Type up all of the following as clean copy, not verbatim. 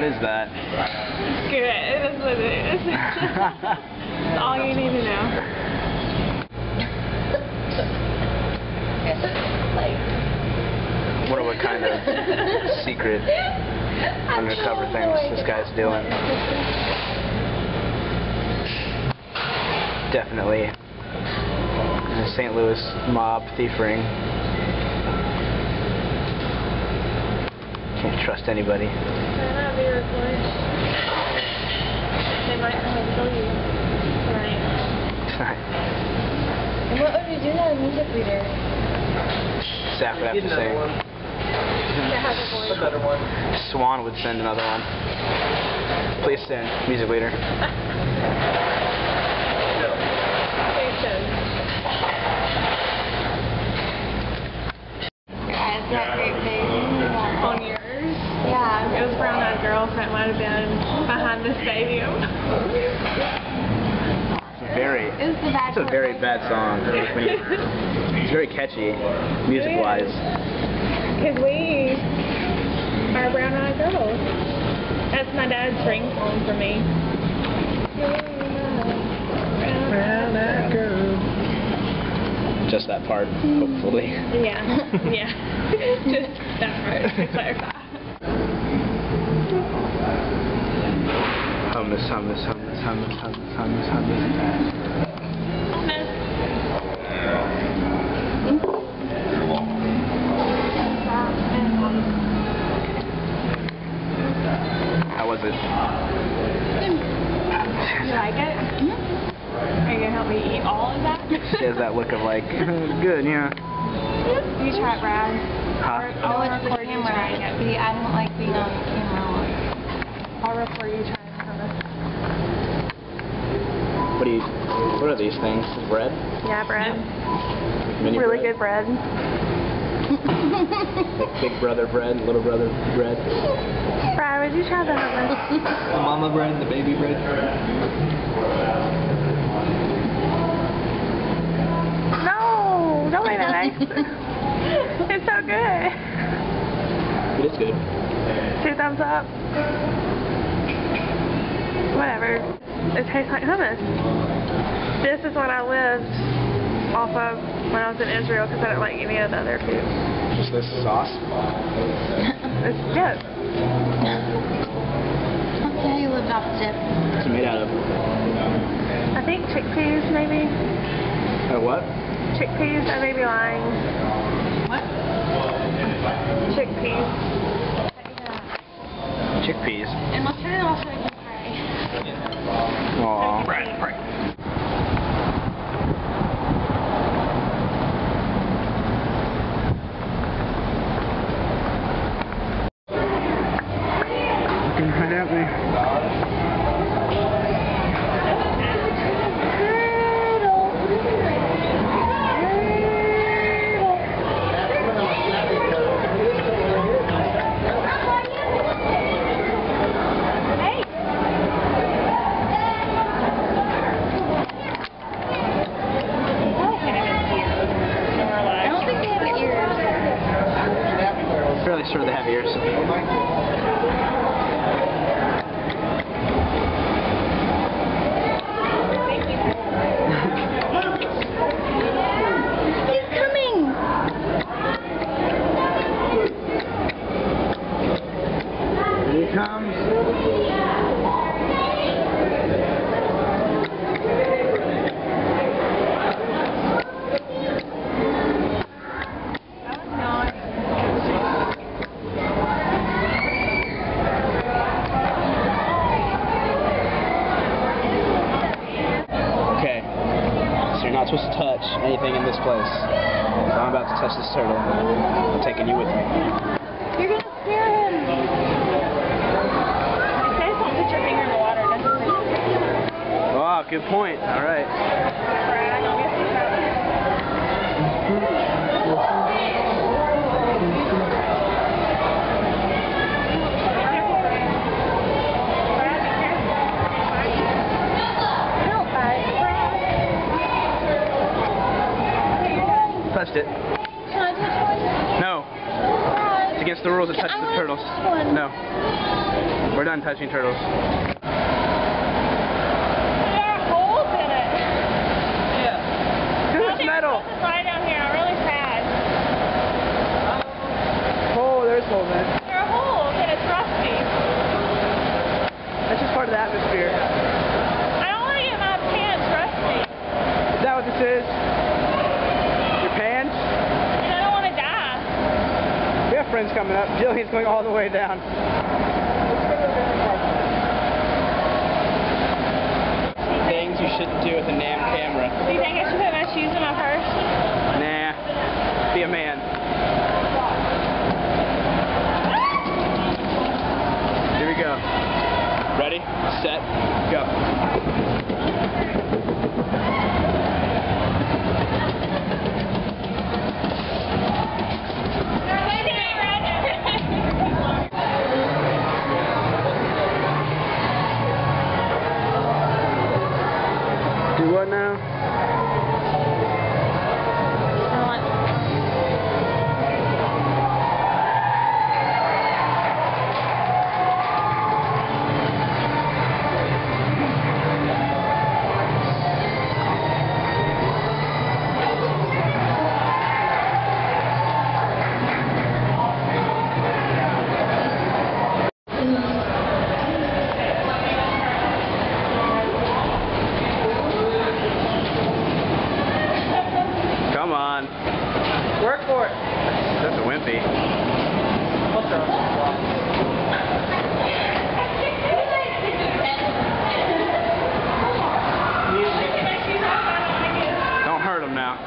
is that? Good. That's what it is. That's all you need to know. Wonder what kind of secret undercover things this guy's doing. Definitely a St. Louis mob thief ring. Can't trust anybody. Might not be recorded. They might come and kill you tonight. And what would we do now, music leader? Zach would have to sing. That has a voice. A better one. Swan would send another one. Please send music leader. Guys, that great face. On yours? Yeah. It was Brown Eyed Girl, so it might have been behind the stadium. It's a very bad song. It's very catchy, music-wise. Because we are Brown Eyed Girls. That's my dad's ringtone for me. Brown eyed girl. Just that part, hopefully. Yeah, yeah. Just that part, to clarify. Hummus, hummus, hummus, hummus, hummus, hummus, hummus. How was it? You like it? Are you going to help me eat all of that? She has that look of like, good, yeah. You try it, Brad. Huh? No, it's the camera. See, I don't like being on camera. I'll record you trying hummus. What are these things? Bread? Yeah, bread. Mini Really bread? good bread. Like big brother bread, little brother bread. Brad, would you try the hummus? The mama bread, the baby bread. No! Don't make that accent. It's so good. It is good. 2 thumbs up. Whatever. It tastes like hummus. This is what I lived off of when I was in Israel because I don't like any of the other food. Just this sauce? It's good. Okay, you lived off dip. What's it made out of? I think chickpeas, maybe. What? Chickpeas, I may be lying. What? Chickpeas. Chickpeas. And let's turn it off so I can cry. Aww. Right. Looking right at me. I don't think they have ears. Fairly sure they have ears. He's coming! Here he comes. Okay, so you're not supposed to touch anything in this place. So I'm about to touch this turtle. I'm taking you with me. You're gonna scare him! It says don't put your finger in the water, doesn't it? Oh, good point. All right. Brad, don't get too Touched it. Can I touch one? No. Brad. It's against the rules to touch the turtles. No. We're done touching turtles. There are holes in it. It's metal. This lie down here. I'm really sad. Oh, there's holes in it. There are holes and it's rusty. That's just part of the atmosphere. I don't want to get my pants rusty. Is that what this is? Your pants? And I don't want to die. We have friends coming up. Jillian's going all the way down. Things you shouldn't do with a NAM camera. Do you think I should put my shoes in my purse? Nah. Be a man. Here we go. Ready, set, go. Do what now? Come on. Work for it. That's a wimpy. Don't hurt him now.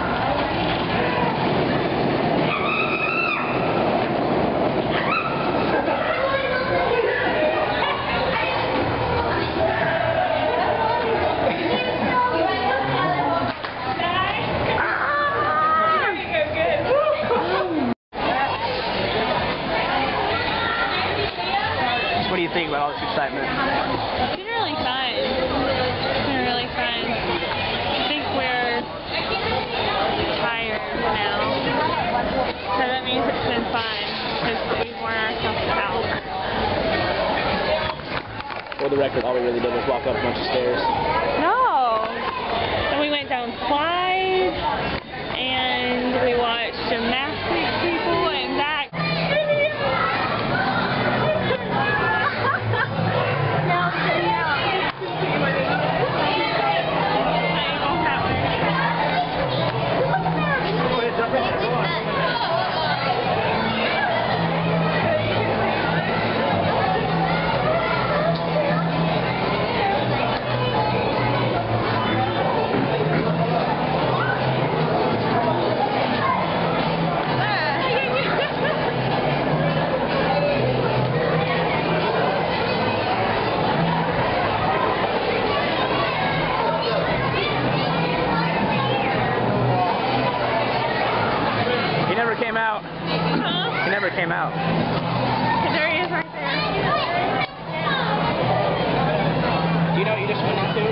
What do you think about all this excitement? It's been really fun. It's been really fun. I think we're tired now. So that means it's been fun because we've worn ourselves out. For the record, all we really did was walk up a bunch of stairs. No! And we went down slides and we watched gymnastics people and back. He never came out. Huh? He never came out. There he is right there. Do you know what you just went into?